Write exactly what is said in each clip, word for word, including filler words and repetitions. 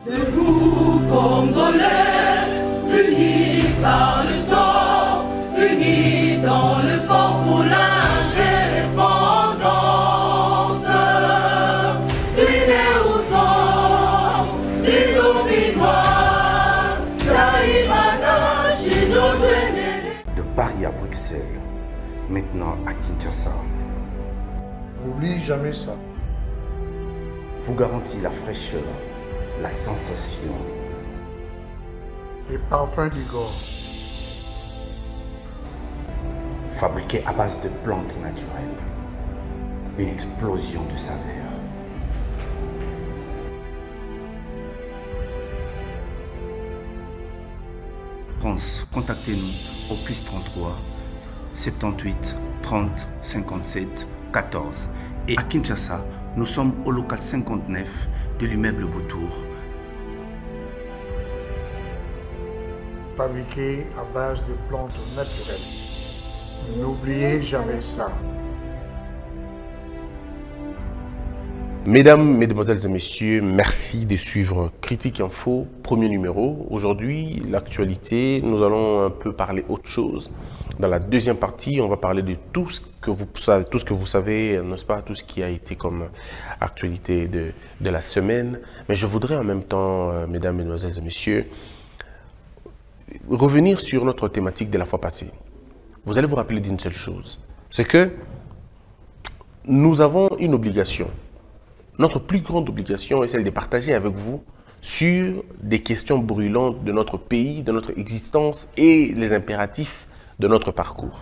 Debout Congolais, unis par le sang, unis dans le fort pour l'indépendance. Unis aux hommes, ces ominois, Taïmada, Chino, de Paris à Bruxelles, maintenant à Kinshasa. N'oublie jamais ça. Vous garantit la fraîcheur, la sensation. Les parfums du Gord. Fabriqué à base de plantes naturelles. Une explosion de saveurs. France, contactez-nous au plus trente-trois, soixante-dix-huit, trente, cinquante-sept, quatorze. Et à Kinshasa, nous sommes au local cinquante-neuf de l'immeuble Beautour. Fabriqué à base de plantes naturelles. N'oubliez jamais ça. Mesdames, Mesdemoiselles et Messieurs, merci de suivre Critique Info, premier numéro. Aujourd'hui, l'actualité, nous allons un peu parler autre chose. Dans la deuxième partie, on va parler de tout ce que vous savez, tout ce que vous savez, n'est-ce pas, tout ce qui a été comme actualité de, de la semaine. Mais je voudrais en même temps, euh, Mesdames, Mesdemoiselles et Messieurs, revenir sur notre thématique de la fois passée. Vous allez vous rappeler d'une seule chose, c'est que nous avons une obligation. Notre plus grande obligation est celle de partager avec vous sur des questions brûlantes de notre pays, de notre existence et les impératifs de notre parcours.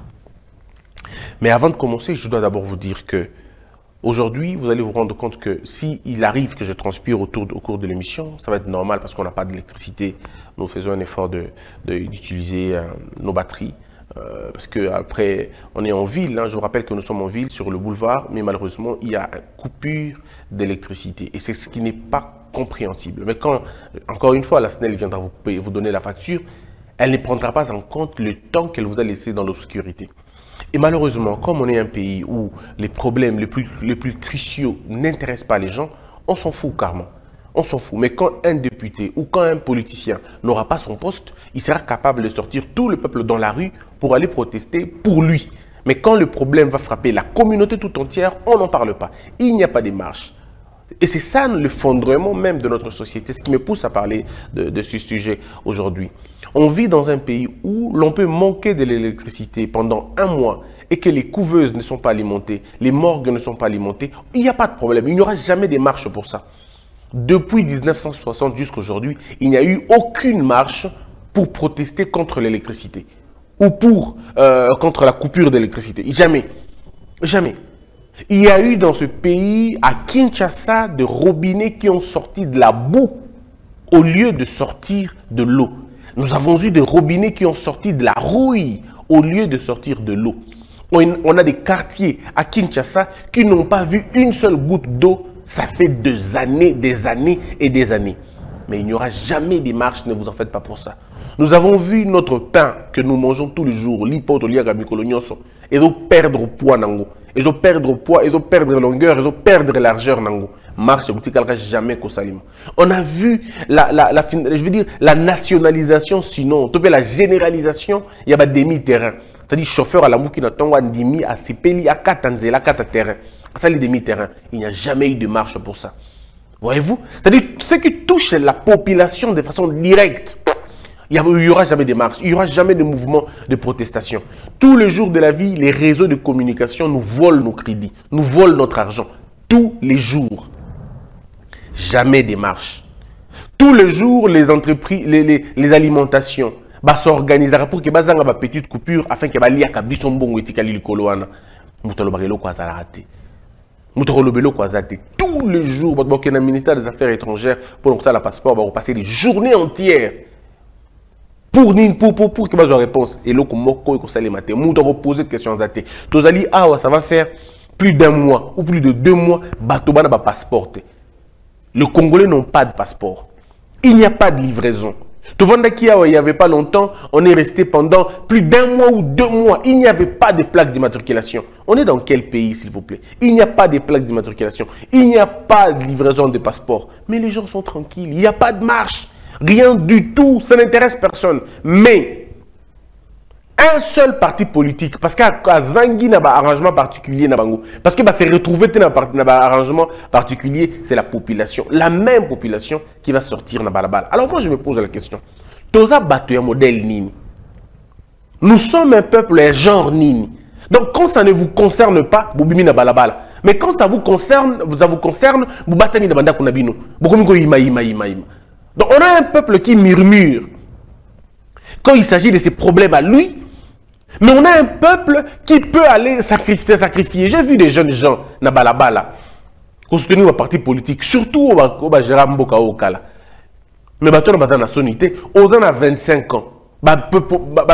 Mais avant de commencer, je dois d'abord vous dire que aujourd'hui, vous allez vous rendre compte que s'il arrive que je transpire autour, au cours de l'émission, ça va être normal parce qu'on n'a pas d'électricité. Nous faisons un effort d'utiliser de, de, euh, nos batteries. Euh, parce qu'après, on est en ville, hein, je vous rappelle que nous sommes en ville sur le boulevard, mais malheureusement, il y a une coupure d'électricité. Et c'est ce qui n'est pas compréhensible. Mais quand, encore une fois, la S N E L viendra vous, payer, vous donner la facture, elle ne prendra pas en compte le temps qu'elle vous a laissé dans l'obscurité. Et malheureusement, comme on est un pays où les problèmes les plus, les plus cruciaux n'intéressent pas les gens, on s'en fout carrément. On s'en fout. Mais quand un député ou quand un politicien n'aura pas son poste, il sera capable de sortir tout le peuple dans la rue pour aller protester pour lui. Mais quand le problème va frapper la communauté tout entière, on n'en parle pas. Il n'y a pas de marche. Et c'est ça le fondement même de notre société, ce qui me pousse à parler de, de ce sujet aujourd'hui. On vit dans un pays où l'on peut manquer de l'électricité pendant un mois et que les couveuses ne sont pas alimentées, les morgues ne sont pas alimentées. Il n'y a pas de problème, il n'y aura jamais de marche pour ça. Depuis mille neuf cent soixante jusqu'à aujourd'hui, il n'y a eu aucune marche pour protester contre l'électricité ou pour, euh, contre la coupure d'électricité. Jamais. Jamais. Il y a eu dans ce pays, à Kinshasa, des robinets qui ont sorti de la boue au lieu de sortir de l'eau. Nous avons eu des robinets qui ont sorti de la rouille au lieu de sortir de l'eau. On a des quartiers à Kinshasa qui n'ont pas vu une seule goutte d'eau. Ça fait des années, des années et des années. Mais il n'y aura jamais de marche, ne vous en faites pas pour ça. Nous avons vu notre pain que nous mangeons tous les jours, l'hypote, l'yagamikolonyoso, et ils ont perdre poids, nango. Ils ont perdre poids, ils ont perdre longueur, ils ont perdre largeur, nango. Marche, jamais qu'au salim. On a vu la, la, la, je veux dire, la nationalisation, sinon, la généralisation, il y a des demi-terrain. C'est-à-dire, chauffeur à la moukina, tongo, andimi, à sepeli, à katanzela, kata-terrain. Ça, les demi-terrains, il n'y a jamais eu de marche pour ça. Voyez-vous? C'est-à-dire, ce qui touche la population de façon directe, il n'y aura jamais de marche, il n'y aura jamais de mouvement de protestation. Tous les jours de la vie, les réseaux de communication nous volent nos crédits, nous volent notre argent. Tous les jours. Jamais de marche. Tous les jours, les entreprises, les, les, les alimentations, bah, s'organisera pour que bah, zanga ba petite coupure afin que bah, liya kabiso mbongo etikali likolo wana. Mutalo barelo kwa zalate. Tous les jours, le ministère des Affaires étrangères, pour ça, le passeport, va passer des journées entières pour pour pour pour que ma réponse. Et là, comme moi, ça les matin, nous devons poser des questions à thé. Tous allez, ah, ça va faire plus d'un mois ou plus de deux mois, bateau n'a pas passeport. Les Congolais n'ont pas de passeport. Il n'y a pas de livraison. Tovandaki, il n'y avait pas longtemps, on est resté pendant plus d'un mois ou deux mois. Il n'y avait pas de plaque d'immatriculation. On est dans quel pays, s'il vous plaît? Il n'y a pas de plaque d'immatriculation. Il n'y a pas de livraison de passeport. Mais les gens sont tranquilles. Il n'y a pas de marche. Rien du tout. Ça n'intéresse personne. Mais un seul parti politique, parce qu'à Zangi n'a pas arrangement particulier, parce que bah, c'est retrouvé dans un arrangement particulier, c'est la population, la même population qui va sortir dans balabala. Alors moi je me pose la question, Toza Batoya modèle Nini, nous sommes un peuple, un genre Nini. Donc quand ça ne vous concerne pas, vous bimi na balabala. Mais quand ça vous concerne, ça vous concerne, vous batani na banda kunabino. Donc on a un peuple qui murmure quand il s'agit de ses problèmes à lui. Mais on a un peuple qui peut aller sacrifier. sacrifier. J'ai vu des jeunes gens, na balabala, qui soutenir un parti politique, surtout au Gérard Mboka Okala. Mais bateau na na sonité, aux ans à vingt-cinq ans, bateau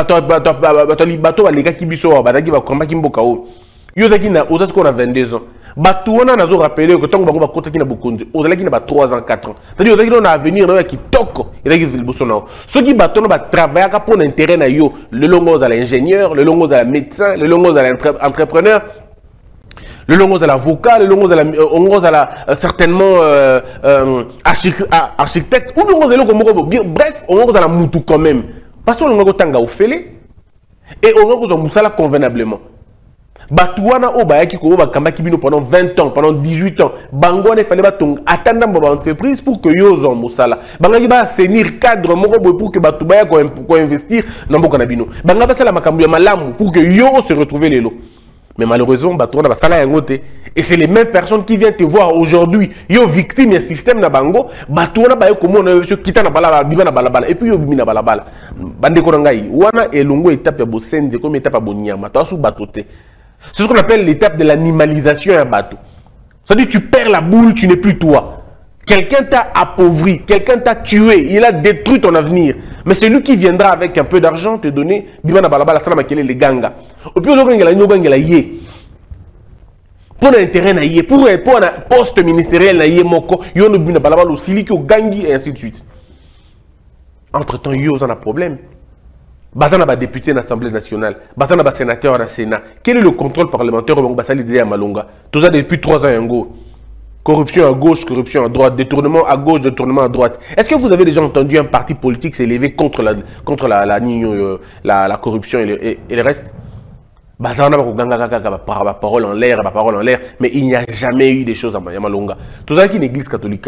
les gars qui biso, badagi ba komba ki Mboka O. Yo zaki na aux ans à vingt-deux ans. Bateau on a nazo rappelé que tant que ba kota ki na bokonzi, aux zaki na ba trois ans, quatre ans. C'est-à-dire aux zaki na avenir na ki toko, et zaki liboso na. Ceux qui bateau na ba travailler pour l'intérêt na yo, le longo à l'ingénieur, le longo à la médecin, le longo à l'entrepreneur, le longo à l'avocat, le longo à la longo à la certainement euh, euh, architecte ou le longo à la bref, on longo à la mutu quand même. Parce que longo tanga ofele et on longo à musala convenablement. Batouana o bayaki ko ba kambaki bino pendant vingt ans, pendant dix-huit ans. Bango ne fallait pas attendre dans l'entreprise pour que yo zon musala. Bangaki ba assainir cadre moko pour que batubaya ko investir dans boka na bino. Banga ba sala makambu ya malamu pour que yo se retrouve les lots. Mais malheureusement batouana ba sala yangote et c'est les mêmes personnes qui viennent te voir aujourd'hui. Yo victime du système na bango, batouana ba ko mona yo kita na balabala, biba na balabala et puis yo bimi na balabala. Bande ko ngai wana elongo étape ya bosenze comme étape ya bonyama. To asu batote. C'est ce qu'on appelle l'étape de l'animalisation à un bateau. C'est-à-dire tu perds la boule, tu n'es plus toi. Quelqu'un t'a appauvri, quelqu'un t'a tué, il a détruit ton avenir. Mais c'est lui qui viendra avec un peu d'argent te donner, bimana balabala sana makele les ganga. Au plus aujourd'hui ngela nyobanga la yé. Pour l'intérêt na yé, pour pour un poste ministériel na yé moko, yo no bimana balabala aussi qui au gangi et ainsi de suite. Entre-temps yo on a problème. Bazana ba député dans l'Assemblée nationale, Bazana ba sénateur dans le Sénat. Quel est le contrôle parlementaire au Basali disait à Malonga? Tout ça depuis trois ans en go. Corruption à gauche, corruption à droite, détournement à gauche, détournement à droite. Est-ce que vous avez déjà entendu un parti politique s'élever contre la contre la la, la, la corruption et le, et, et le reste? Bazana ba ganga gaga ba parole en l'air, ba parole en l'air, mais il n'y a jamais eu des choses à Malonga. Tout ça qui est une église catholique.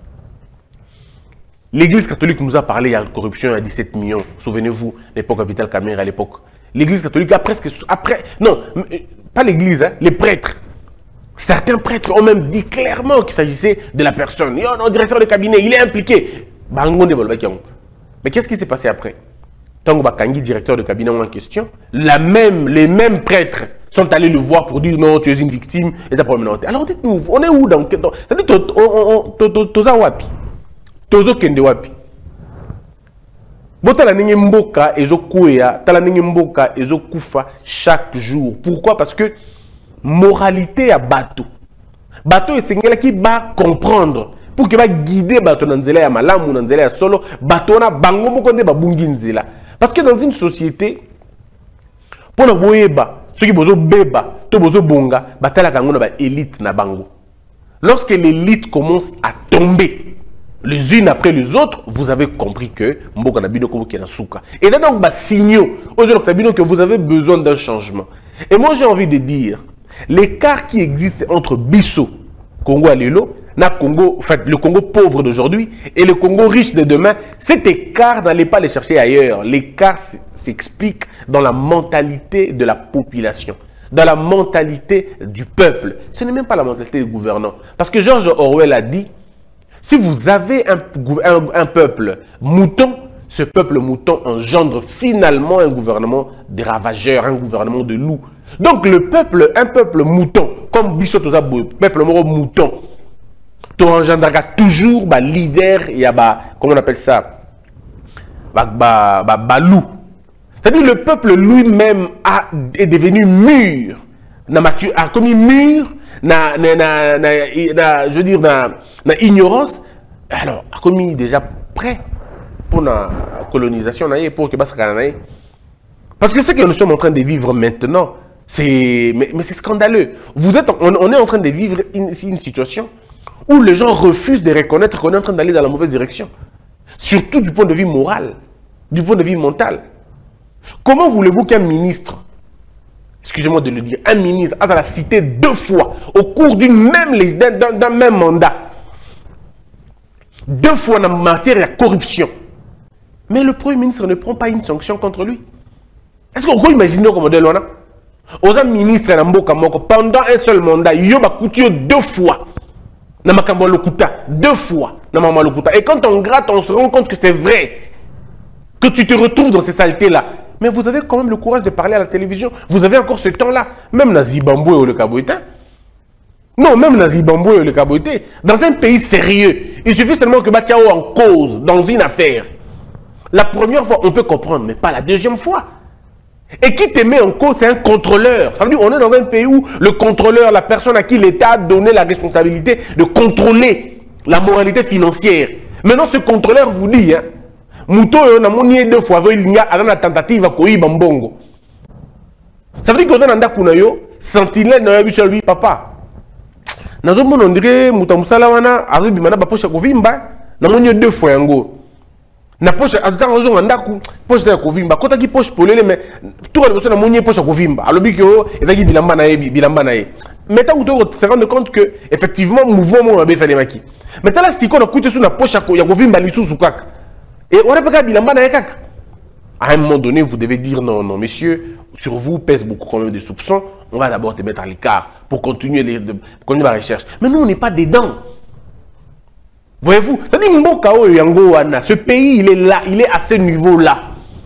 L'église catholique nous a parlé, il y a corruption à dix-sept millions. Souvenez-vous, l'époque à Vital Kamerhe à l'époque. L'église catholique a presque... Après, non, pas l'église, hein, les prêtres. Certains prêtres ont même dit clairement qu'il s'agissait de la personne. Oh non, directeur de cabinet, il est impliqué. Mais qu'est-ce qui s'est passé après? Tango Bakangi, directeur de cabinet en question, la même, les mêmes prêtres sont allés le voir pour dire non, tu es une victime et ta promenade. Alors dites-nous, on est où dans... C'est-à-dire, Toza Wapi. Tozo kende wapi. Botala ningi mboka ezo kuya, tala ningi mboka ezo kufa chaque jour. Pourquoi? Parce que moralité à bateau. Bateau est sengela qui va comprendre pour que va guider bateau dans nzela ya malamu dans nzela ya solo, bateau na bango moko nde babungi nzela. Parce que dans une société pour na boyeba, ceux qui bozo beba, to bozo bonga, batala kango na ba élite na bango. Lorsque l'élite commence à tomber les unes après les autres, vous avez compris que Mboka Nabino Kobo na souka. Et là donc, bah, signaux que vous avez besoin d'un changement. Et moi j'ai envie de dire, l'écart qui existe entre Bissau, Congo à Lelo, na Congo, en fait, le Congo pauvre d'aujourd'hui et le Congo riche de demain, cet écart, n'allez pas le chercher ailleurs. L'écart s'explique dans la mentalité de la population, dans la mentalité du peuple. Ce n'est même pas la mentalité du gouvernant. Parce que George Orwell a dit, si vous avez un, un, un peuple mouton, ce peuple mouton engendre finalement un gouvernement de ravageurs, un gouvernement de loups. Donc le peuple, un peuple mouton, comme Bissau Tozabo, peuple mouton, tu engendrera toujours bah, leader, il y a bah, comment on appelle ça, bah, bah, bah, bah, loup. C'est-à-dire le peuple lui-même est devenu mûr, a commis mûr, na, na, na, na, na, je veux dire, na, na ignorance, alors, a commis déjà prêt pour na, colonisation pour que Basse Kananaï. Parce que ce que nous sommes en train de vivre maintenant, c'est mais, mais c'est scandaleux. Vous êtes, on, on est en train de vivre une, une situation où les gens refusent de reconnaître qu'on est en train d'aller dans la mauvaise direction. Surtout du point de vue moral, du point de vue mental. Comment voulez-vous qu'un ministre, excusez-moi de le dire, un ministre a la cité deux fois au cours d'une même d'un même mandat, deux fois en matière de corruption, mais le Premier ministre ne prend pas une sanction contre lui? Est-ce qu'on peut imaginer comment de l'on a aux ministres pendant un seul mandat, il y a deux fois. Deux fois. Et quand on gratte, on se rend compte que c'est vrai. Que tu te retrouves dans ces saletés-là. Mais vous avez quand même le courage de parler à la télévision. vous avez encore ce temps-là. Même dans Zimbabwe ou le Kaboïta. Non, même dans Zimbabwe ou le Kaboïta. Dans un pays sérieux, il suffit seulement que Batiao en cause dans une affaire. La première fois, on peut comprendre, mais pas la deuxième fois. Et qui te met en cause, c'est un contrôleur. Ça veut dire qu'on est dans un pays où le contrôleur, la personne à qui l'État a donné la responsabilité de contrôler la moralité financière. Maintenant, ce contrôleur vous dit, hein, Mouto, on a monié deux fois, il y a une tentative à Koyi Bambongo. Ça veut dire qu'on est dans un Kunayo, sentinelle dans la lui, papa. Dans un monde, on dirait, Mouta Moussalawana, avec Bimana, Bapocha Kovimba, on a monié deux fois, Yango. Na poche attends raison ndaku poche ya kovimba kota ki poche polele mais tout le monde na monnier poche kovimba alobi ko ezaki bilamba na yebi bilamba na ye mais tant que se rendre compte que effectivement mouvement mon abe fallait maki mais tant là si qu'on a coûté sur na poche ya kovimba lisusu kaka et on n'a pas bilamba na ye kaka. À un moment donné vous devez dire non non monsieur, sur vous pèse beaucoup quand même des soupçons, on va d'abord te mettre à l'écart pour continuer les de, pour continuer la recherche, mais nous on n'est pas dedans. Voyez-vous, ce pays, il est là, il est à ce niveau-là.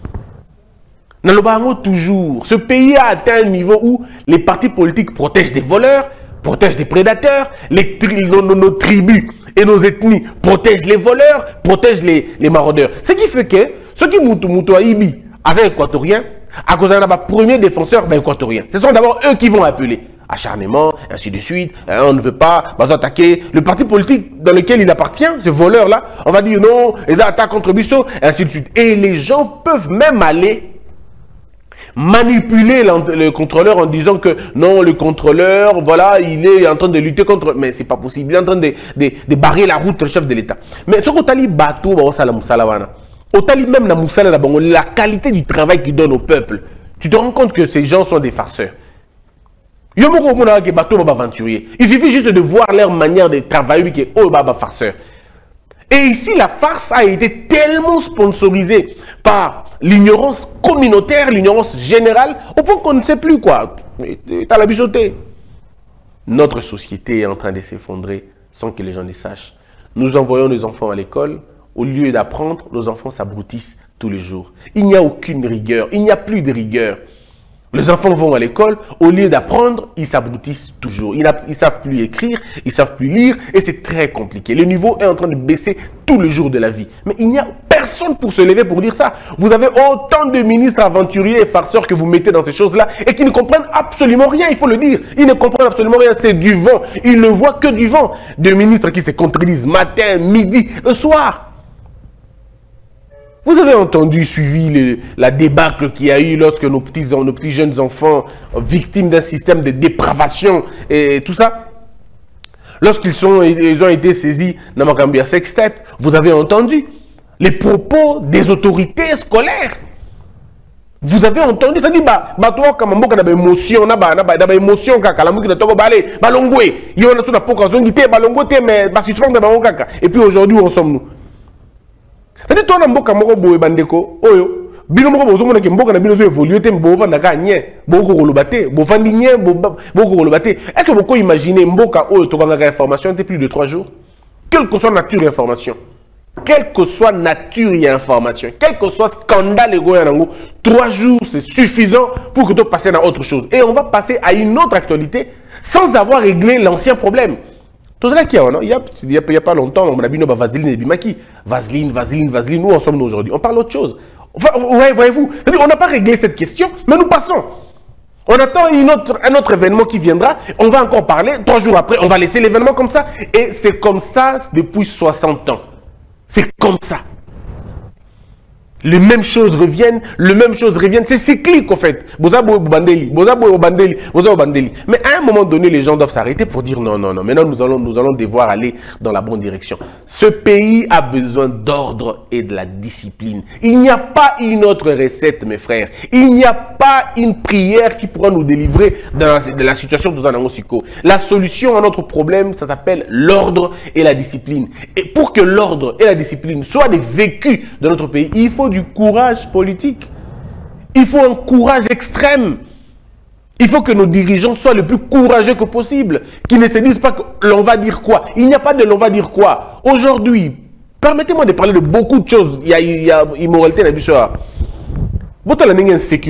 Toujours, ce pays a atteint un niveau où les partis politiques protègent des voleurs, protègent des prédateurs, les tri nos, nos, nos tribus et nos ethnies protègent les voleurs, protègent les, les maraudeurs. Ce qui fait que ceux qui moutou moutou à Ibi, à un équatorien, à cause d'un premier défenseur ben, équatorien, ce sont d'abord eux qui vont appeler. Acharnement, ainsi de suite, hein, on ne veut pas, on va attaquer le parti politique dans lequel il appartient, ce voleur-là, on va dire non, ils attaquent contre Bissot, ainsi de suite. Et les gens peuvent même aller manipuler le contrôleur en disant que non, le contrôleur, voilà, il est en train de lutter contre... Mais c'est pas possible, il est en train de, de, de barrer la route, le chef de l'État. Mais ce qu'on t'a dit, bateau, on t'a dit même la qualité du travail qu'il donne au peuple, tu te rends compte que ces gens sont des farceurs. Il suffit juste de voir leur manière de travailler qui est oh baba farceur. Et ici, la farce a été tellement sponsorisée par l'ignorance communautaire, l'ignorance générale, au point qu'on ne sait plus quoi. T'as la bijoterie. Notre société est en train de s'effondrer sans que les gens le sachent. Nous envoyons nos enfants à l'école. Au lieu d'apprendre, nos enfants s'abruttissent tous les jours. Il n'y a aucune rigueur. Il n'y a plus de rigueur. Les enfants vont à l'école, au lieu d'apprendre, ils s'abruttissent toujours. Ils ne savent plus écrire, ils ne savent plus lire et c'est très compliqué. Le niveau est en train de baisser tous les jours de la vie. Mais il n'y a personne pour se lever pour dire ça. Vous avez autant de ministres aventuriers et farceurs que vous mettez dans ces choses-là et qui ne comprennent absolument rien, il faut le dire. Ils ne comprennent absolument rien, c'est du vent. Ils ne voient que du vent. Des ministres qui se contredisent matin, midi, et soir. Vous avez entendu, suivi le, la débâcle qu'il y a eu lorsque nos petits, nos petits jeunes enfants, victimes d'un système de dépravation et tout ça, lorsqu'ils sont, ils ont été saisis dans Makambia Sextep, vous avez entendu les propos des autorités scolaires. Vous avez entendu, ça dit, bah, bah, toi, comme on a des émotions, on a des émotions, kaka, la musique de Togo Balé, balongwe, il y a une chose à poker, balongwe, mais, bah, suspend de balongwe, kaka. Et puis aujourd'hui, où en sommes-nous? C'est-à-dire que toi, mboka moko boye bandeko, oyo, bino moko bozo mona ke mboka na bino zo évoluer te mbo vanda ka nye, boko kolobate, bo vandi nye, boko kolobate. Est-ce que vous pouvez imaginer mboka oyo to kanga information te plus de trois jours? Quelle que soit nature et information, quelle que soit nature et information, quel que soit scandale et goyanango, trois jours c'est suffisant pour que tu passes à autre chose. Et on va passer à une autre actualité sans avoir réglé l'ancien problème. Tout ça, il n'y a, a, a pas longtemps, on a vu Vaseline et Bimaki. Vaseline, Vaseline, Vaseline, où en sommes-nous aujourd'hui? On parle d'autre chose. Enfin, ouais, voyez-vous, on n'a pas réglé cette question, mais nous passons. On attend une autre, un autre événement qui viendra, on va encore parler, trois jours après, on va laisser l'événement comme ça. Et c'est comme ça depuis soixante ans. C'est comme ça. Les mêmes choses reviennent, les mêmes choses reviennent. C'est cyclique, en fait. Bozabo Bandeli, Bozabo Bandeli, Bozabo Bandeli. Mais à un moment donné, les gens doivent s'arrêter pour dire non, non, non. Maintenant, nous allons, nous allons devoir aller dans la bonne direction. Ce pays a besoin d'ordre et de la discipline. Il n'y a pas une autre recette, mes frères. Il n'y a pas une prière qui pourra nous délivrer de la, de la situation de Zanangosiko. La solution à notre problème, ça s'appelle l'ordre et la discipline. Et pour que l'ordre et la discipline soient des vécus de notre pays, il faut du courage politique. Il faut un courage extrême. Il faut que nos dirigeants soient le plus courageux que possible, qu'ils ne se disent pas que l'on va dire quoi. Il n'y a pas de l'on va dire quoi. Aujourd'hui, permettez-moi de parler de beaucoup de choses. Il y a, il y a immoralité dans l'histoire. Vous avez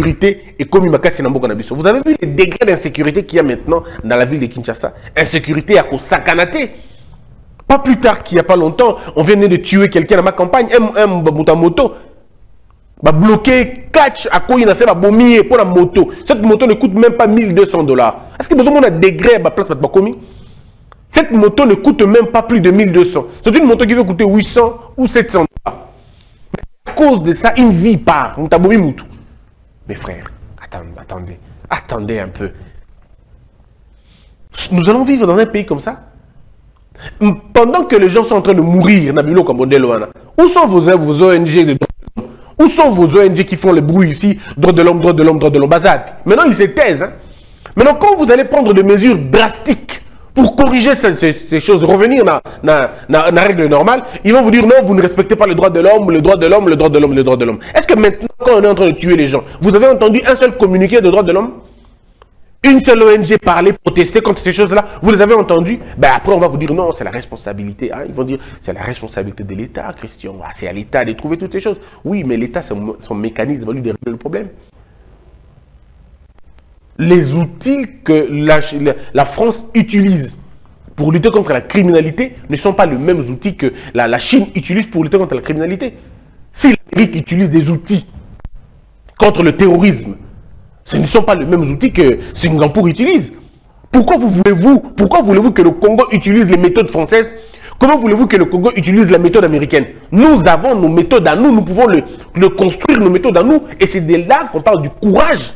vu les degrés d'insécurité qu'il y a maintenant dans la ville de Kinshasa? Insécurité à cause sakanaté. Pas plus tard qu'il n'y a pas longtemps, on vient de tuer quelqu'un dans ma campagne, un, un moto. Bah bloqué, catch à quoi il a fait bomber pour la moto. Cette moto ne coûte même pas mille deux cents dollars. Est-ce que vous avez un degré à la place de commis? Cette moto ne coûte même pas plus de mille deux cents. C'est une moto qui va coûter huit cents ou sept cents dollars. À cause de ça, une vie part. Mes frères, attendez, attendez, attendez un peu. Nous allons vivre dans un pays comme ça. Pendant que les gens sont en train de mourir, où sont vos, vos O N G de droits de l'homme? Où sont vos O N G qui font le bruit ici? Droits de l'homme, droits de l'homme, droits de l'homme, bazar. Maintenant, ils se taisent. Hein? Maintenant, quand vous allez prendre des mesures drastiques pour corriger ces, ces, ces choses, revenir dans la règle normale, ils vont vous dire non, vous ne respectez pas les droits de l'homme, le droit de l'homme, le droit de l'homme, le droit de l'homme. Est-ce que maintenant, quand on est en train de tuer les gens, vous avez entendu un seul communiqué de droits de l'homme? Une seule O N G parler, protester contre ces choses-là, vous les avez entendues? Ben après, on va vous dire non, c'est la responsabilité. Hein? Ils vont dire c'est la responsabilité de l'État, Christian. Ah, c'est à l'État de trouver toutes ces choses. Oui, mais l'État, son, son mécanisme va lui régler le problème. Les outils que la, la, la France utilise pour lutter contre la criminalité ne sont pas les mêmes outils que la, la Chine utilise pour lutter contre la criminalité. Si l'Amérique utilise des outils contre le terrorisme, ce ne sont pas les mêmes outils que Singapour utilise. Pourquoi vous voulez-vous pourquoi voulez-vous que le Congo utilise les méthodes françaises? Comment voulez-vous que le Congo utilise la méthode américaine? Nous avons nos méthodes à nous, nous pouvons le, le construire, nos méthodes à nous, et c'est de là qu'on parle du courage.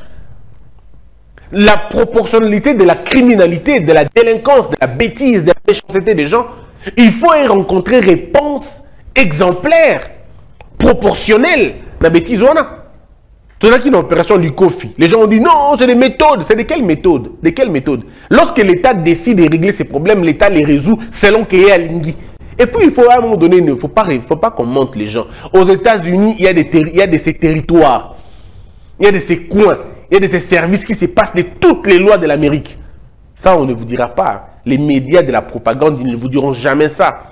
La proportionnalité de la criminalité, de la délinquance, de la bêtise, de la méchanceté des gens, il faut y rencontrer réponse exemplaire, proportionnelle. La bêtise, on a. Tout ça qui est une opération du Kofi. Les gens ont dit non, c'est des méthodes. C'est de quelles méthodes? De quelles méthodes? Lorsque l'État décide de régler ses problèmes, l'État les résout selon qu'il y a Lingui. Et puis, il faut à un moment donné, il ne faut pas, faut pas qu'on monte les gens. Aux États-Unis, il y a des il y a de ces territoires, il y a de ces coins, il y a de ces services qui se passent de toutes les lois de l'Amérique. Ça, on ne vous dira pas. Les médias de la propagande, ils ne vous diront jamais ça.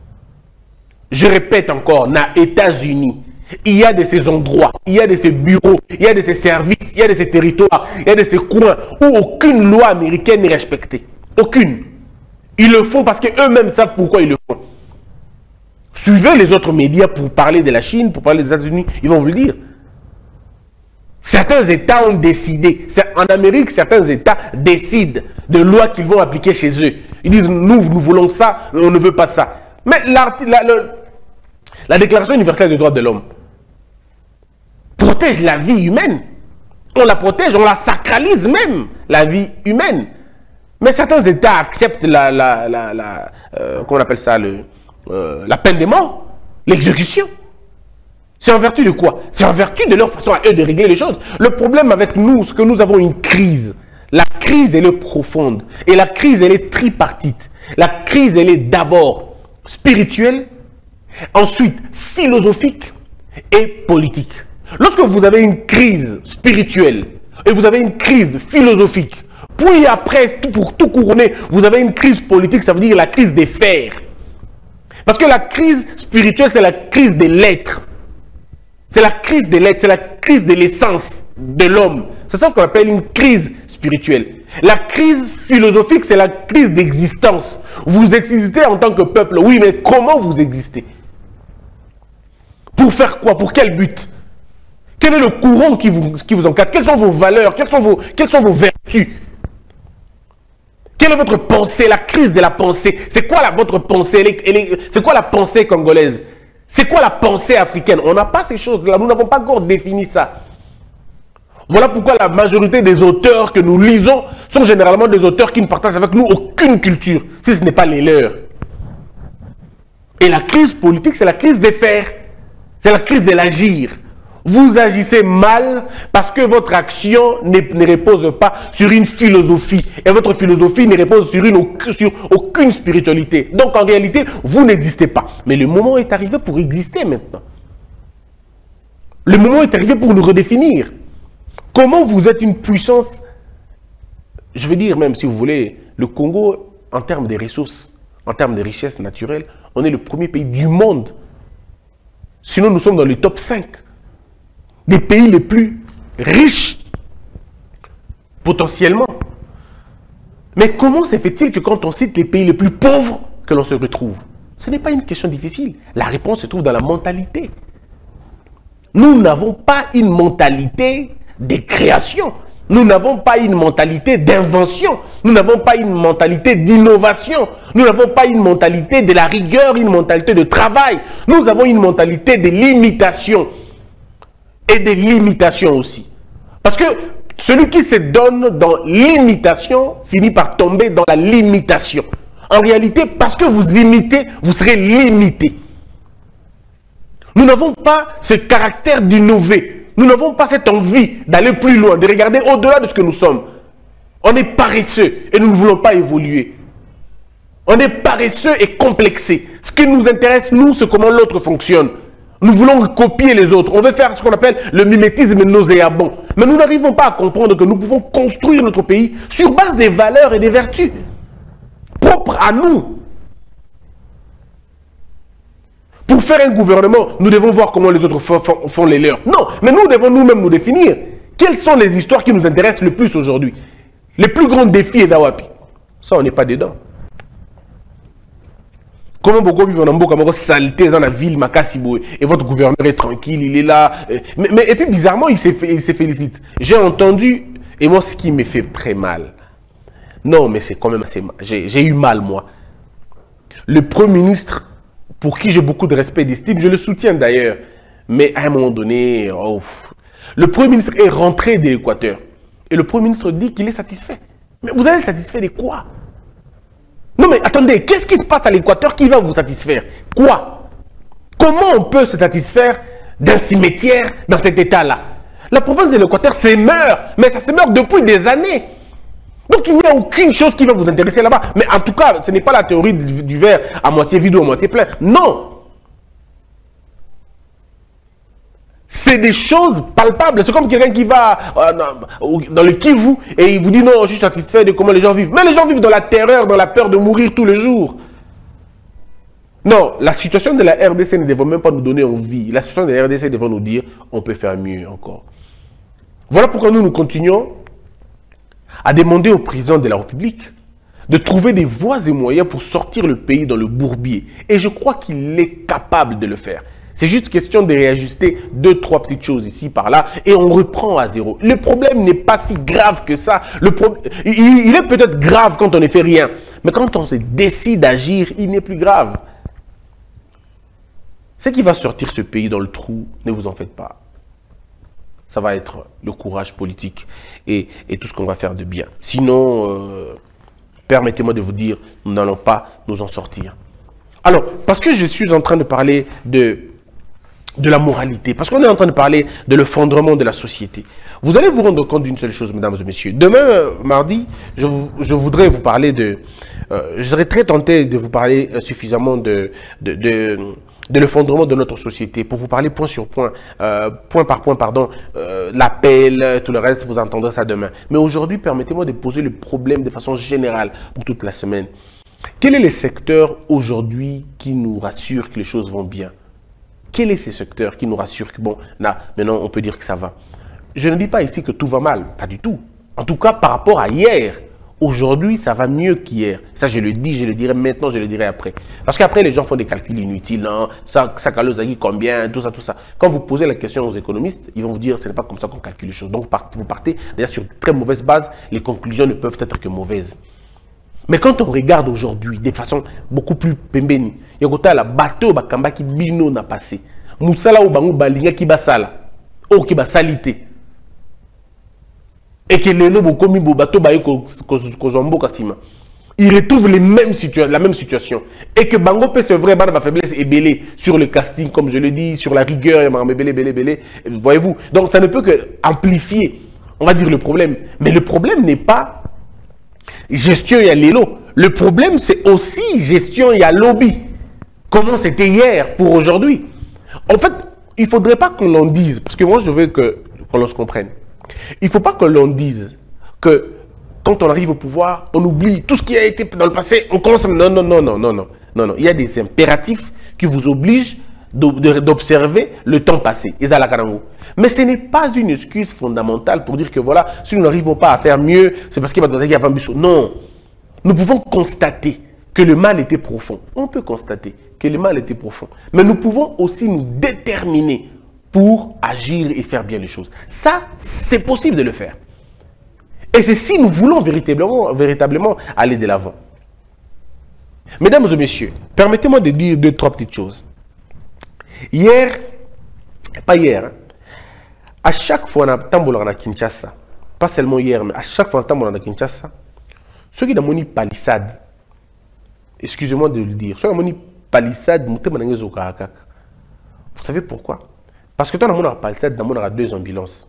Je répète encore, aux États-Unis, il y a de ces endroits, il y a de ces bureaux, il y a de ces services, il y a de ces territoires, il y a de ces coins où aucune loi américaine n'est respectée. Aucune. Ils le font parce qu'eux-mêmes savent pourquoi ils le font. Suivez les autres médias pour parler de la Chine, pour parler des États-Unis, ils vont vous le dire. Certains États ont décidé, en Amérique, certains États décident de lois qu'ils vont appliquer chez eux. Ils disent, nous, nous voulons ça, on ne veut pas ça. Mais la, la, la, la Déclaration universelle des droits de l'homme protège la vie humaine. On la protège, on la sacralise même, la vie humaine. Mais certains États acceptent la, la, la, la euh, comment on appelle ça, le, euh, la peine de mort, l'exécution. C'est en vertu de quoi? C'est en vertu de leur façon à eux de régler les choses. Le problème avec nous, c'est que nous avons une crise. La crise, elle est profonde. Et la crise, elle est tripartite. La crise, elle est d'abord spirituelle, ensuite philosophique et politique. Lorsque vous avez une crise spirituelle et vous avez une crise philosophique, puis après, pour tout couronner, vous avez une crise politique, ça veut dire la crise des fers. Parce que la crise spirituelle, c'est la crise de l'être. C'est la crise de l'être, c'est la crise de l'essence de l'homme. C'est ça qu'on appelle une crise spirituelle. La crise philosophique, c'est la crise d'existence. Vous existez en tant que peuple, oui, mais comment vous existez? Pour faire quoi? Pour quel but? Quel est le courant qui vous, qui vous encadre? Quelles sont vos valeurs? Quelles sont vos, quelles sont vos vertus? Quelle est votre pensée? La crise de la pensée. C'est quoi la, votre pensée? C'est quoi la pensée congolaise? C'est quoi la pensée africaine? On n'a pas ces choses-là, nous n'avons pas encore défini ça. Voilà pourquoi la majorité des auteurs que nous lisons sont généralement des auteurs qui ne partagent avec nous aucune culture, si ce n'est pas les leurs. Et la crise politique, c'est la crise des faire, c'est la crise de l'agir. Vous agissez mal parce que votre action ne, ne repose pas sur une philosophie. Et votre philosophie ne repose sur, une, sur aucune spiritualité. Donc en réalité, vous n'existez pas. Mais le moment est arrivé pour exister maintenant. Le moment est arrivé pour nous redéfinir. Comment vous êtes une puissance, je veux dire même si vous voulez, le Congo en termes de ressources, en termes de richesses naturelles, on est le premier pays du monde. Sinon nous sommes dans le top cinq. Des pays les plus riches, potentiellement. Mais comment se fait-il que quand on cite les pays les plus pauvres, que l'on se retrouve? Ce n'est pas une question difficile. La réponse se trouve dans la mentalité. Nous n'avons pas une mentalité de création. Nous n'avons pas une mentalité d'invention. Nous n'avons pas une mentalité d'innovation. Nous n'avons pas une mentalité de la rigueur, une mentalité de travail. Nous avons une mentalité de limitation. Et des limitations aussi. Parce que celui qui se donne dans l'imitation finit par tomber dans la limitation. En réalité, parce que vous imitez, vous serez limité. Nous n'avons pas ce caractère d'innover. Nous n'avons pas cette envie d'aller plus loin, de regarder au-delà de ce que nous sommes. On est paresseux et nous ne voulons pas évoluer. On est paresseux et complexé. Ce qui nous intéresse, nous, c'est comment l'autre fonctionne. Nous voulons copier les autres. On veut faire ce qu'on appelle le mimétisme nauséabond. Mais nous n'arrivons pas à comprendre que nous pouvons construire notre pays sur base des valeurs et des vertus propres à nous. Pour faire un gouvernement, nous devons voir comment les autres font, font, font les leurs. Non, mais nous devons nous-mêmes nous définir. Quelles sont les histoires qui nous intéressent le plus aujourd'hui? Les plus grands défis est d'Awapi. Ça, on n'est pas dedans. Comment beaucoup vivent en Mboka, comment saleté dans la ville, Makasibo, et votre gouverneur est tranquille, il est là. Mais, mais et puis bizarrement, il se félicite. J'ai entendu, et moi, ce qui me fait très mal. Non, mais c'est quand même assez mal. J'ai eu mal, moi. Le Premier ministre, pour qui j'ai beaucoup de respect et d'estime, je le soutiens d'ailleurs. Mais à un moment donné, oh, le Premier ministre est rentré de l'Équateur. Et le Premier ministre dit qu'il est satisfait. Mais vous allez être satisfait de quoi? Non mais attendez, qu'est-ce qui se passe à l'Équateur qui va vous satisfaire? Quoi? Comment on peut se satisfaire d'un cimetière dans cet état-là? La province de l'Équateur se meurt, mais ça se meurt depuis des années. Donc il n'y a aucune chose qui va vous intéresser là-bas. Mais en tout cas, ce n'est pas la théorie du, du verre à moitié vide ou à moitié plein. Non! C'est des choses palpables. C'est comme quelqu'un qui va euh, dans le Kivu et il vous dit non, je suis satisfait de comment les gens vivent. Mais les gens vivent dans la terreur, dans la peur de mourir tous les jours. Non, la situation de la R D C ne devrait même pas nous donner envie. La situation de la R D C devrait nous dire on peut faire mieux encore. Voilà pourquoi nous, nous continuons à demander au président de la République de trouver des voies et moyens pour sortir le pays dans le bourbier. Et je crois qu'il est capable de le faire. C'est juste question de réajuster deux, trois petites choses ici, par là, et on reprend à zéro. Le problème n'est pas si grave que ça. Le pro... il, il est peut-être grave quand on ne fait rien, mais quand on se décide d'agir, il n'est plus grave. Ce qui va sortir ce pays dans le trou, ne vous en faites pas. Ça va être le courage politique et, et tout ce qu'on va faire de bien. Sinon, euh, permettez-moi de vous dire, nous n'allons pas nous en sortir. Alors, parce que je suis en train de parler de... de la moralité, parce qu'on est en train de parler de l'effondrement de la société. Vous allez vous rendre compte d'une seule chose, mesdames et messieurs. Demain, euh, mardi, je, je voudrais vous parler de... Euh, je serais très tenté de vous parler euh, suffisamment de, de, de, de l'effondrement de notre société, pour vous parler point sur point, euh, point par point, pardon, euh, l'appel, tout le reste, vous entendrez ça demain. Mais aujourd'hui, permettez-moi de poser le problème de façon générale pour toute la semaine. Quel est le secteur aujourd'hui qui nous rassure que les choses vont bien? Quel est ce secteur qui nous rassure que, bon, là, maintenant, on peut dire que ça va? Je ne dis pas ici que tout va mal, pas du tout. En tout cas, par rapport à hier, aujourd'hui, ça va mieux qu'hier. Ça, je le dis, je le dirai maintenant, je le dirai après. Parce qu'après, les gens font des calculs inutiles, hein, ça, ça calose combien, tout ça, tout ça. Quand vous posez la question aux économistes, ils vont vous dire, ce n'est pas comme ça qu'on calcule les choses. Donc, vous partez, vous partez d'ailleurs sur de très mauvaise base, les conclusions ne peuvent être que mauvaises. Mais quand on regarde aujourd'hui, de façon beaucoup plus pembeni, il y a la bateau bakamba qui bino na passé. Moussala ou bango balinga qui basala. O qui basalite. Et que les noms comme bo bateau ba ko kozombo kasima. Ils retrouvent les mêmes situa la même situation. Et que bango peut c'est vrai ma faiblesse est belé sur le casting comme je le dis, sur la rigueur, belé belé belé. Voyez-vous. Donc ça ne peut que amplifier, on va dire le problème. Mais le problème n'est pas gestion et l'élo. Le problème, c'est aussi gestion et lobby. Comment c'était hier pour aujourd'hui. En fait, il ne faudrait pas qu'on l'en dise, parce que moi, je veux qu'on l'on se comprenne. Il ne faut pas que l'on dise que quand on arrive au pouvoir, on oublie tout ce qui a été dans le passé, on commence à... Non, non, non, non, non, non, non, non. Il y a des impératifs qui vous obligent d'observer le temps passé. Mais ce n'est pas une excuse fondamentale pour dire que voilà, si nous n'arrivons pas à faire mieux, c'est parce qu'il va y avoir un bichot. Non. Nous pouvons constater que le mal était profond. On peut constater que le mal était profond. Mais nous pouvons aussi nous déterminer pour agir et faire bien les choses. Ça, c'est possible de le faire. Et c'est si nous voulons véritablement, véritablement aller de l'avant. Mesdames et messieurs, permettez-moi de dire deux, trois petites choses. Hier, pas hier, hein, à chaque fois on a Kinshasa, pas seulement hier, mais à chaque fois on a Kinshasa, ceux qui ont moni palissade, excusez-moi de le dire, ceux qui ont moni palissade, vous savez pourquoi? Parce que dans la palissade, on a deux ambulances.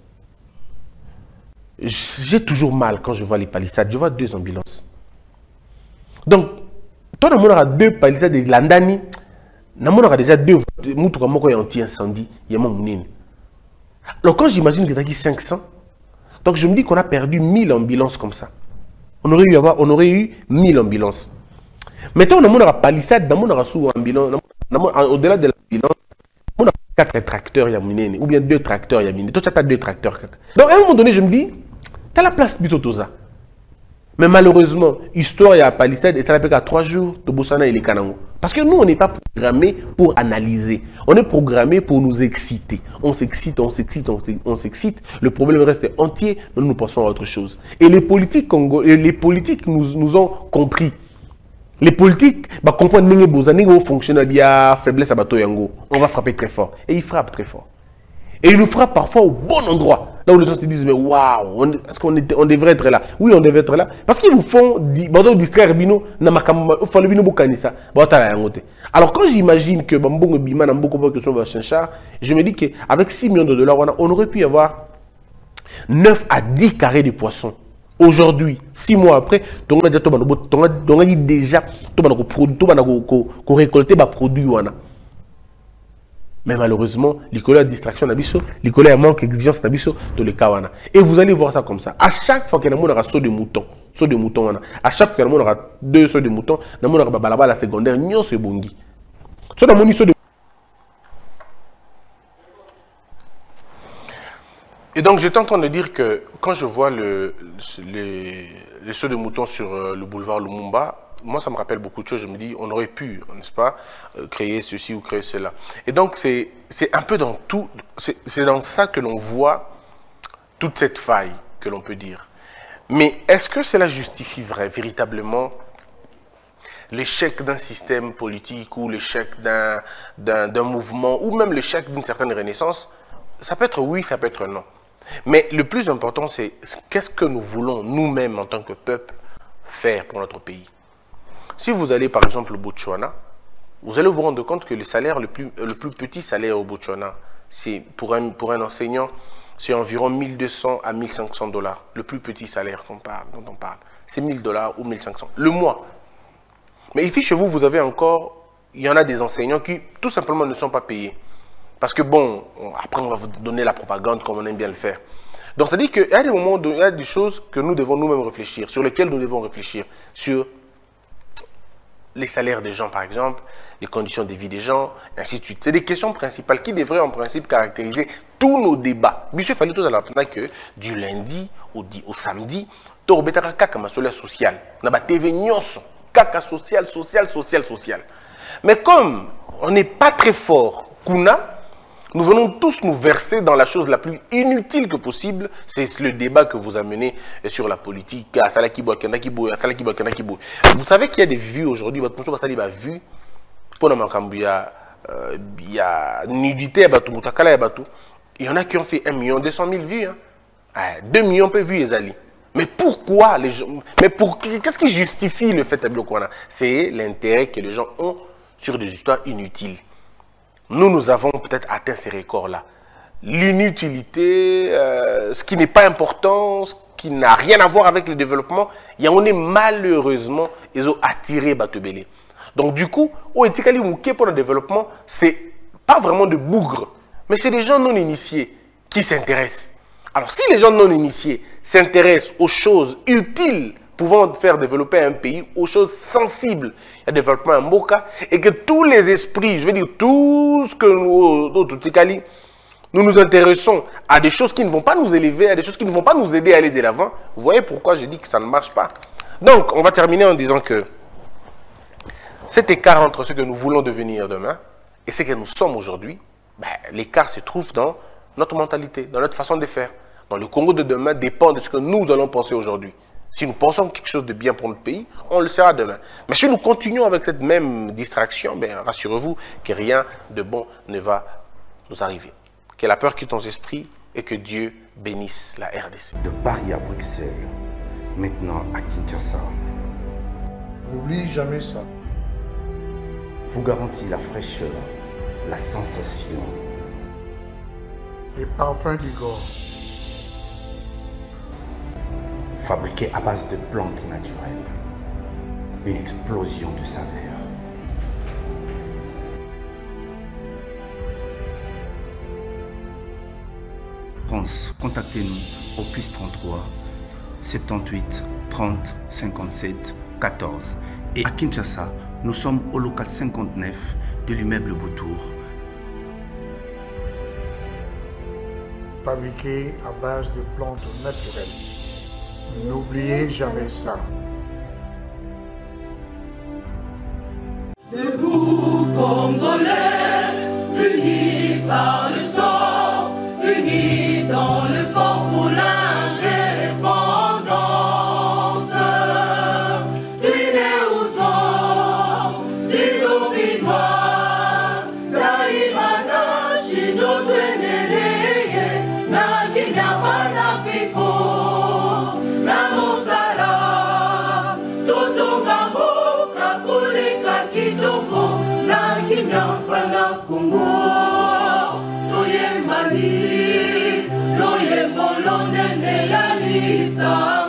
J'ai toujours mal quand je vois les palissades, je vois deux ambulances. Donc, toi, on a deux palissades de Landani, on a déjà deux moutoukamoko et anti-incendie, il y a mon mounine. Alors quand j'imagine qu'ils ont cinq cents, donc je me dis qu'on a perdu mille ambulances comme ça. On aurait eu, avoir, on aurait eu mille ambulances. Maintenant, on a palissade, on a sous ambulance, au-delà de l'ambulance, on a quatre tracteurs, ou bien deux tracteurs, toi tu as deux tracteurs. Donc à un moment donné, je me dis, tu as la place Bitotoza. Mais malheureusement, histoire, il y a palissade et ça n'a qu'à trois jours de Bossana et les Kanango. Parce que nous, on n'est pas programmé pour analyser. On est programmé pour nous exciter. On s'excite, on s'excite, on s'excite. Le problème reste entier, mais nous, nous pensons à autre chose. Et les politiques, les politiques nous, nous ont compris. Les politiques bah, comprennent que nous fonctionnons bien, faiblesse à bateau yango. On va frapper très fort. Et ils frappent très fort. Et ils nous frappent parfois au bon endroit. Là où les gens se disent, mais waouh, est-ce qu'on on devrait être là? Oui, on devrait être là. Parce qu'ils vous font distraire Bino, alors quand j'imagine que je me dis qu'avec six millions de dollars, on aurait pu avoir neuf à dix carrés de poissons. Aujourd'hui, six mois après, on a déjà récolté des produits. Mais malheureusement, l'école a distraction d'abisso, l'école a manque d'exigence d'abisso de le kawana. Et vous allez voir ça comme ça. À chaque fois qu'il y a un saut de mouton, saut de mouton, à chaque fois qu'il y a deux sauts de mouton, il y a un la secondaire, il y a un bongi. Saut de mouton. Et donc, j'étais en train de dire que quand je vois le, les, les sauts de mouton sur le boulevard Lumumba, moi, ça me rappelle beaucoup de choses. Je me dis, on aurait pu, n'est-ce pas, créer ceci ou créer cela. Et donc, c'est un peu dans tout, c'est dans ça que l'on voit toute cette faille, que l'on peut dire. Mais est-ce que cela justifie vrai, véritablement l'échec d'un système politique ou l'échec d'un mouvement ou même l'échec d'une certaine renaissance? Ça peut être oui, ça peut être non. Mais le plus important, c'est qu'est-ce que nous voulons nous-mêmes en tant que peuple faire pour notre pays. Si vous allez par exemple au Botswana, vous allez vous rendre compte que le salaire, le plus, le plus petit salaire au Botswana, c'est pour un, pour un enseignant, c'est environ mille deux cents à mille cinq cents dollars. Le plus petit salaire qu'on parle, dont on parle, c'est mille dollars ou mille cinq cents le mois. Mais ici chez vous, vous avez encore, il y en a des enseignants qui tout simplement ne sont pas payés. Parce que bon, après on va vous donner la propagande comme on aime bien le faire. Donc ça dit qu'il y a des moments, il y a des choses que nous devons nous-mêmes réfléchir, sur lesquelles nous devons réfléchir, sur les salaires des gens, par exemple, les conditions de vie des gens, ainsi de suite. C'est des questions principales qui devraient en principe caractériser tous nos débats. Monsieur fallait tout à l'heure que du lundi au, au samedi, tu as un caca social. Tu as T V nyonso, caca social, social, social, social. Mais comme on n'est pas très fort, kuna, Nous venons tous nous verser dans la chose la plus inutile que possible. C'est le débat que vous amenez sur la politique. Vous savez qu'il y a des vues aujourd'hui. Votre monsieur Bassali a vu. Pour il y a nudité. Il y en a qui ont fait un million deux cent mille vues. deux millions de vues, Ezali. Mais pourquoi les gens. Mais pour qu'est-ce qui justifie le fait de c'est l'intérêt que les gens ont sur des histoires inutiles. Nous, nous avons peut-être atteint ces records-là. L'inutilité, euh, ce qui n'est pas important, ce qui n'a rien à voir avec le développement, il y a on est malheureusement, ils ont attiré Batobélé. Donc du coup, au Etikali Mouké pour le développement, c'est pas vraiment de bougres, mais c'est des gens non initiés qui s'intéressent. Alors si les gens non initiés s'intéressent aux choses utiles pouvant faire développer un pays, aux choses sensibles, il y a développement en Mboka, et que tous les esprits, je veux dire tout ce que nous, nous nous intéressons à des choses qui ne vont pas nous élever, à des choses qui ne vont pas nous aider à aller de l'avant, vous voyez pourquoi je dis que ça ne marche pas. Donc, on va terminer en disant que cet écart entre ce que nous voulons devenir demain et ce que nous sommes aujourd'hui, ben, l'écart se trouve dans notre mentalité, dans notre façon de faire. Dans le Congo de demain dépend de ce que nous allons penser aujourd'hui. Si nous pensons quelque chose de bien pour notre pays, on le sera demain. Mais si nous continuons avec cette même distraction, ben, rassurez-vous que rien de bon ne va nous arriver. Que la peur quitte nos esprits et que Dieu bénisse la R D C. De Paris à Bruxelles, maintenant à Kinshasa. N'oublie jamais ça. Vous garantit la fraîcheur, la sensation. Les parfums d'Igor. Fabriqué à base de plantes naturelles. Une explosion de saveurs. France, contactez-nous au plus trente-trois, soixante-dix-huit, trente, cinquante-sept, quatorze. Et à Kinshasa, nous sommes au local cinquante-neuf de l'immeuble Boutour. Fabriqué à base de plantes naturelles. N'oubliez jamais ça. Debout Congolais, unis par le sang, unis dans le fort pour l'indépendance. Tués aux hommes, si obinois, Daimana, Shido, Tweneleye, Nakinya, Panapiko. Congo, Toye Mali, Loye Bolonde, Neyalisa.